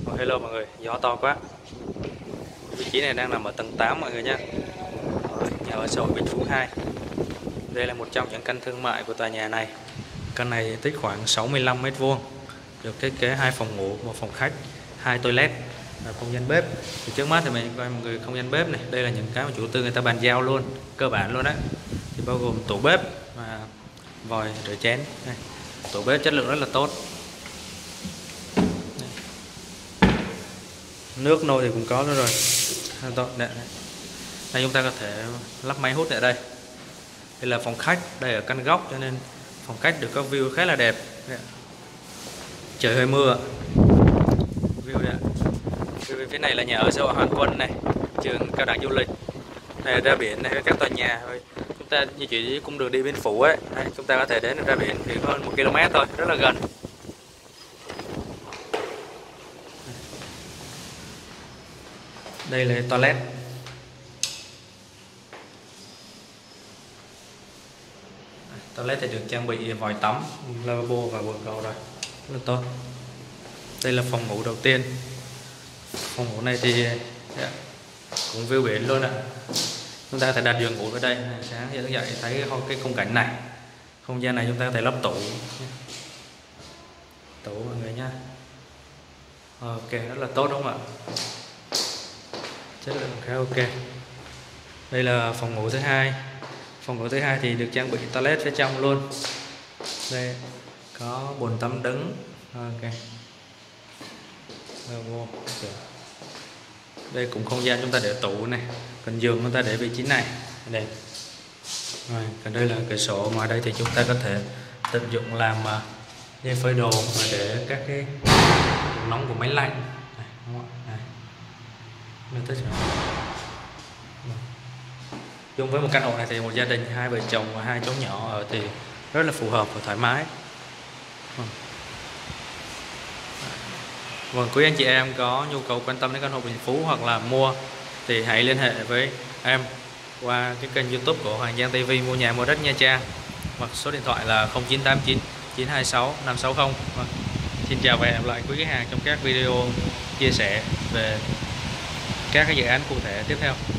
Hello mọi người, gió to quá. Vị trí này đang nằm ở tầng 8 mọi người nhé. Nhà ở xã hội Bình Phú 2. Đây là một trong những căn thương mại của tòa nhà này. Căn này tích khoảng 65 m², được thiết kế 2 phòng ngủ, 1 phòng khách, 2 toilet và không gian bếp. Thì trước mắt thì mình coi mọi người không gian bếp này, đây là những cái mà chủ tư người ta bàn giao luôn, cơ bản luôn đấy. Thì bao gồm tủ bếp và vòi rửa chén. Đây. Tủ bếp chất lượng rất là tốt. Nước nôi thì cũng có luôn rồi. Đây chúng ta có thể lắp máy hút tại đây. Đây là phòng khách, đây ở căn góc cho nên phòng khách được có view khá là đẹp. Trời hơi mưa. View đây. View phía này là nhà ở xã hội Hoàng Quân này, trường cao đẳng du lịch. Đây ra biển này, các tòa nhà thôi. Chúng ta di chuyển cung đường đi Biên Phủ ấy, đây, chúng ta có thể đến ra biển thì hơn 1 km thôi, rất là gần. Đây là toilet. Toilet thì được trang bị vòi tắm, lavabo và bồn cầu rồi, rất là tốt. Đây là phòng ngủ đầu tiên. Phòng ngủ này thì cũng view biển luôn ạ. Chúng ta có thể đặt giường ngủ ở đây. Sáng thức dậy thấy cái khung cảnh này. Không gian này chúng ta có thể lắp tủ. Tủ mọi người nhá. Ok, rất là tốt đúng không ạ? Chất lượng khá ok. Đây là phòng ngủ thứ hai. Phòng ngủ thứ hai thì được trang bị toilet phía trong luôn. Đây có bồn tắm đứng. Ok. Đây cũng không gian chúng ta để tủ này, còn giường chúng ta để vị trí này. Đây. Rồi, còn đây là cửa sổ, ngoài đây thì chúng ta có thể tận dụng làm dây phơi đồ và để các cái độ nóng của máy lạnh. Đây, đúng không? Đây. Chung với một căn hộ này thì một gia đình 2 vợ chồng và 2 cháu nhỏ ở thì rất là phù hợp và thoải mái. Vâng, quý anh chị em có nhu cầu quan tâm đến căn hộ Bình Phú hoặc là mua thì hãy liên hệ với em qua cái kênh YouTube của Hoàng Giang TV mua nhà mua đất Nha Trang, hoặc số điện thoại là 0989 926 560. Vâng. Xin chào và hẹn gặp lại quý khách hàng trong các video chia sẻ về các cái dự án cụ thể tiếp theo.